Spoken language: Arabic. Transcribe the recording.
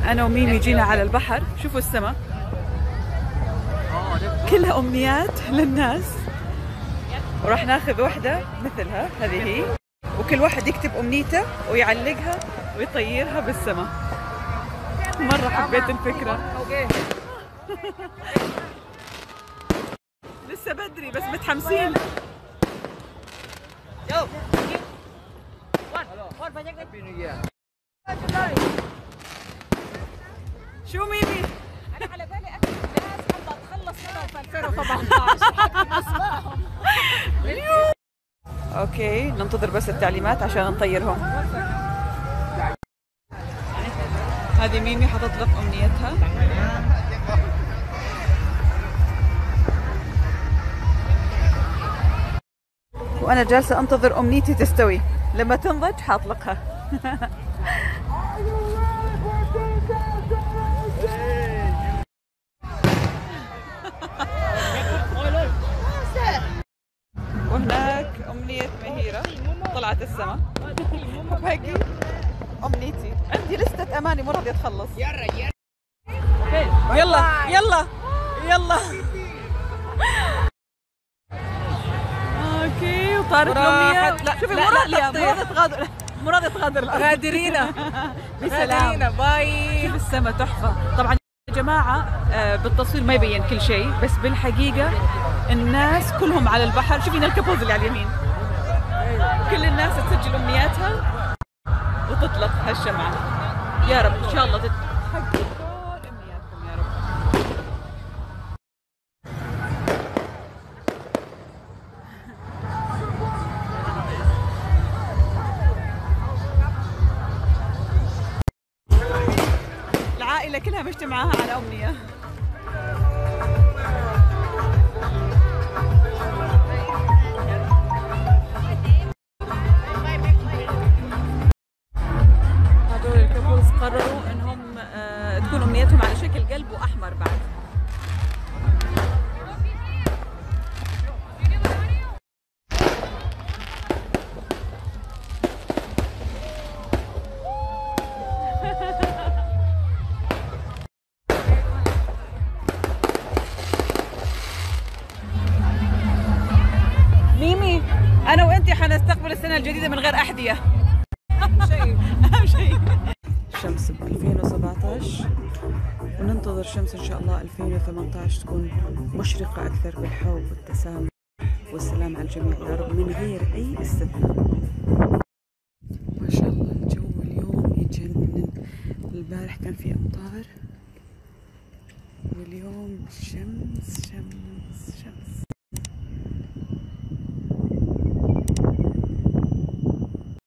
أنا وميمي جينا على البحر، شوفوا السماء كلها أمنيات للناس، وراح ناخذ واحدة مثلها، هذه هي، وكل واحد يكتب أمنيته ويعلقها ويطيرها بالسماء. مرة حبيت الفكرة. لسه بدري بس متحمسين. شو ميمي؟ أنا على بالي أكل الناس حابة تخلص منهم في 2017 حاكم أسمائهم. اوكي ننتظر بس التعليمات عشان نطيرهم. هذه ميمي حتطلق أمنيتها. وأنا جالسة أنتظر أمنيتي تستوي، لما تنضج حاطلقها. وهناك أمنية مهيرة طلعت السما. وباقي أمنيتي، عندي لستة أماني مو راضية تخلص. يلا يلا يلا. اوكي وطارت الأمنية. لا شوفي مو راضية تغادر غادرينا بسلام. باي. شوف السما تحفة. طبعا يا جماعة بالتصوير ما يبين كل شيء، بس بالحقيقة الناس كلهم على البحر. شوفين الكابوز اللي على اليمين، كل الناس تسجل أمنياتها وتطلق هالشمعة. يا رب إن شاء الله تتحقق كل أمنياتكم يا رب. العائلة كلها مجتمعاها على أمنية. هذول الكابلز قرروا انهم تكون امنيتهم على شكل قلب واحمر بعد. ميمي انا وانتي حنستقبل السنة الجديدة من غير احذية. أهم شيء الشمس ب 2017، وننتظر شمس إن شاء الله 2018 تكون مشرقة أكثر بالحب والتسامح والسلام على الجميع يا رب من غير أي استثناء. ما شاء الله الجو اليوم يجنن. البارح كان في أمطار واليوم شمس شمس.